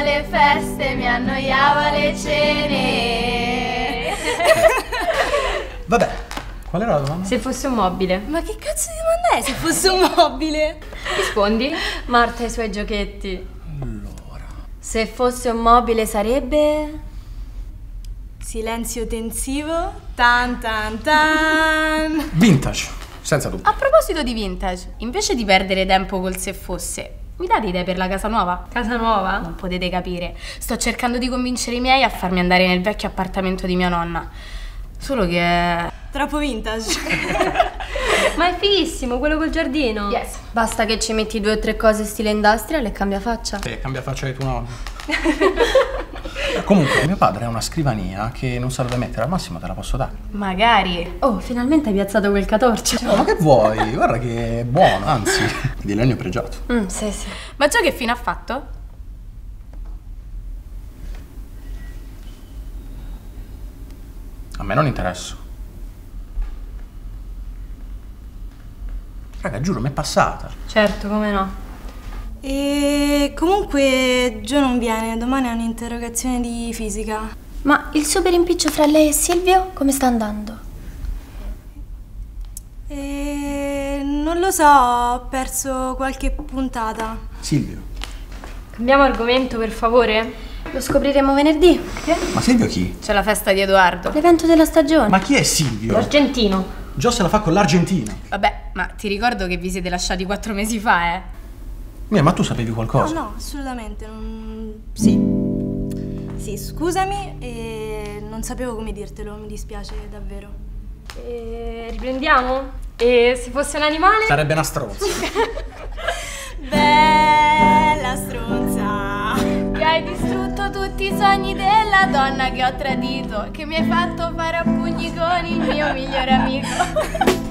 le feste, mi annoiava le cene. Vabbè, qual era la domanda? Se fosse un mobile. Ma che cazzo di domanda è se fosse un mobile? Rispondi. Marta e i suoi giochetti. Allora... Se fosse un mobile sarebbe... silenzio tensivo. Tan tan tan. Vintage, senza dubbio. A proposito di vintage, invece di perdere tempo col se fosse, mi date idee per la casa nuova? Casa nuova? Non potete capire. Sto cercando di convincere i miei a farmi andare nel vecchio appartamento di mia nonna. Solo che è... troppo vintage. Ma è fighissimo, quello col giardino. Yes. Basta che ci metti 2 o 3 cose stile industrial e cambia faccia. Cambia faccia di tuo nonno. Comunque, mio padre ha una scrivania che non sa dove mettere, al massimo te la posso dare. Magari. Oh, finalmente hai piazzato quel catorcio. Oh, ma che vuoi? Guarda che è buono, anzi, di legno pregiato. Sì, sì. Ma già che fine ha fatto? A me non interessa. Raga, giuro, mi è passata. Certo, come no. E comunque Gio non viene, domani ha un'interrogazione di fisica. Ma il super impiccio fra lei e Silvio come sta andando? Non lo so, ho perso qualche puntata. Silvio. Cambiamo argomento, per favore? Lo scopriremo venerdì. Ma Silvio chi? C'è la festa di Edoardo. L'evento della stagione. Ma chi è Silvio? L'argentino. Gio se la fa con l'Argentina. Vabbè, ma ti ricordo che vi siete lasciati 4 mesi fa, Ma tu sapevi qualcosa? No, assolutamente. Sì. Sì, scusami, non sapevo come dirtelo, mi dispiace davvero. Riprendiamo? E se fosse un animale? Sarebbe una stronza. Bella stronza, che hai distrutto tutti i sogni della donna che ho tradito, che mi hai fatto fare a pugni con il mio migliore amico.